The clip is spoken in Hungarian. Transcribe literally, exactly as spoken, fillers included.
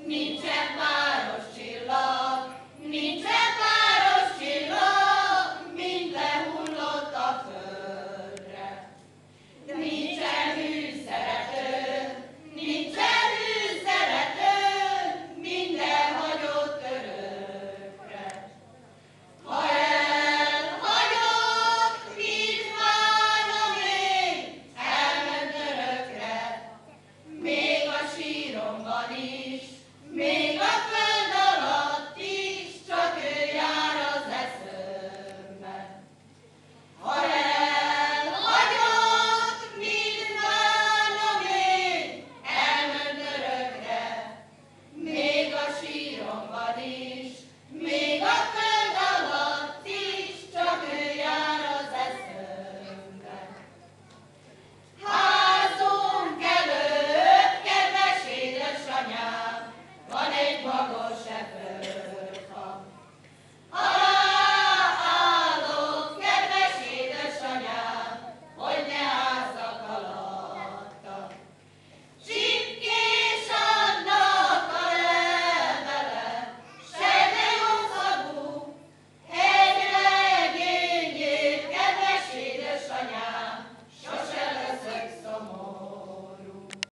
nincsen páros csillag, nincsen páros csillag, mind lehullott a földre. Nincsen hűszerető, nincsen hűszerető, minden hagyott örökre. Ha elhagyott, mit várna még, elment örökre, még a síromban is, még a föld alatt is, csak ő jár az eszemben. Ha elhagyott, mit várna még, elment örökre, még a síromban is, még a föld alatt is, csak ő jár az eszemben. Házunk előtt, kedves édesanyám, van egy magas epő.